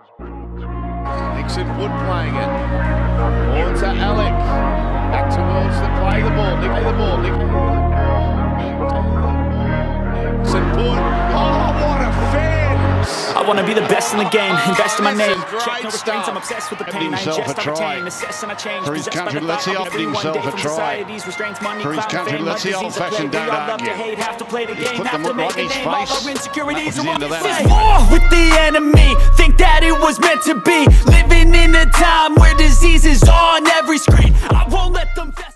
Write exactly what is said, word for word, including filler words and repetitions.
Nixon Wood playing it. On to Alec. Back towards the play the ball. Nick play the ball. Nick. Nixon Wood. Oh, what a fence! I want to be the best in the game. Invest in my name. Check no restraints. I'm obsessed with the pain. I ingest, I retain, assess, and I change. For his country, let's see offered himself a try. For his country, let's see old-fashioned don't argue. He's put them right in his face. He's into that. War with the enemy. Think that it was meant to be. Living in a time where disease is on every screen. I won't let them